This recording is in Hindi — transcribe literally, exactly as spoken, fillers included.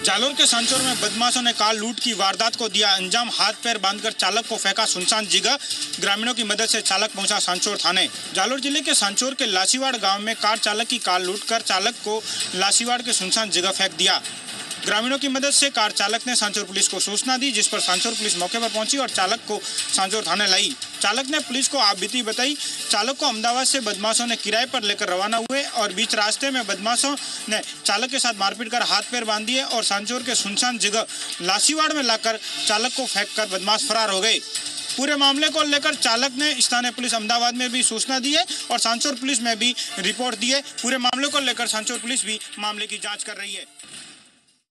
जालोर के सांचौर में बदमाशों ने कार लूट की वारदात को दिया अंजाम। हाथ पैर बांधकर चालक को फेंका सुनसान जगह। ग्रामीणों की मदद से चालक पहुंचा सांचौर थाने। जालोर जिले के सांचौर के लासीवाड़ गांव में कार चालक की कार लूटकर चालक को लासीवाड़ के सुनसान जगह फेंक दिया। ग्रामीणों की मदद से कार चालक ने सांचौर पुलिस को सूचना दी, जिस पर सांचौर पुलिस मौके पर पहुंची और चालक को सांचौर थाने लाई। चालक ने पुलिस को आपबीती बताई। चालक को अहमदाबाद से बदमाशों ने किराए पर लेकर रवाना हुए और बीच रास्ते में बदमाशों ने चालक के साथ मारपीट कर हाथ पैर बांध दिए और सांचौर के सुनसान जगह लासीवाड़ में लाकर चालक को फेंक कर बदमाश फरार हो गए। पूरे मामले को लेकर चालक ने स्थानीय पुलिस अहमदाबाद में भी सूचना दी है और सांचौर पुलिस में भी रिपोर्ट दी है। पूरे मामले को लेकर सांचौर पुलिस भी मामले की जाँच कर रही है।